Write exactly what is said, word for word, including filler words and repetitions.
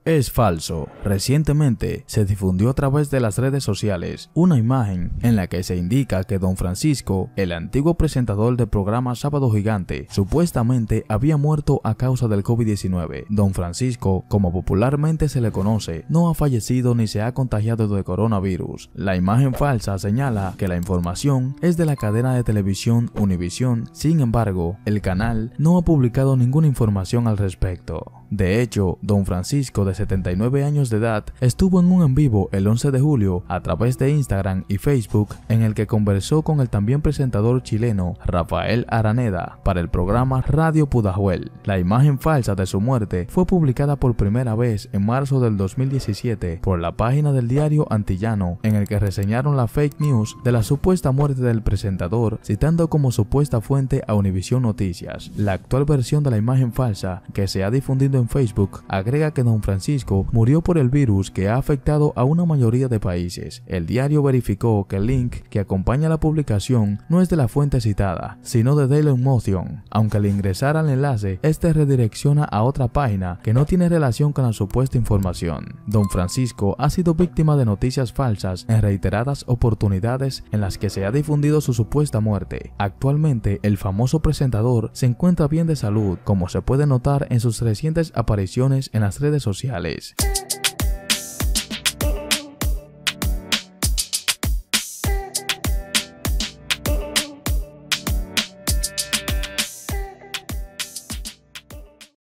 Es falso. Recientemente se difundió a través de las redes sociales una imagen en la que se indica que Don Francisco, el antiguo presentador del programa Sábado Gigante, supuestamente había muerto a causa del COVID diecinueve. Don Francisco, como popularmente se le conoce, no ha fallecido ni se ha contagiado de coronavirus. La imagen falsa señala que la información es de la cadena de televisión Univisión. Sin embargo, el canal no ha publicado ninguna información al respecto. De hecho, Don Francisco, de setenta y nueve años de edad, estuvo en un en vivo el once de julio a través de Instagram y Facebook, en el que conversó con el también presentador chileno Rafael Araneda para el programa Radio Pudahuel. La imagen falsa de su muerte fue publicada por primera vez en marzo del dos mil diecisiete por la página del diario Antillano, en el que reseñaron la fake news de la supuesta muerte del presentador, citando como supuesta fuente a Univisión Noticias. La actual versión de la imagen falsa, que se ha difundido en Facebook, agrega que Don Francisco murió por el virus que ha afectado a una mayoría de países. El diario verificó que el link que acompaña la publicación no es de la fuente citada, sino de Dailymotion. Aunque al ingresar al enlace, este redirecciona a otra página que no tiene relación con la supuesta información. Don Francisco ha sido víctima de noticias falsas en reiteradas oportunidades en las que se ha difundido su supuesta muerte. Actualmente, el famoso presentador se encuentra bien de salud, como se puede notar en sus recientes apariciones en las redes sociales.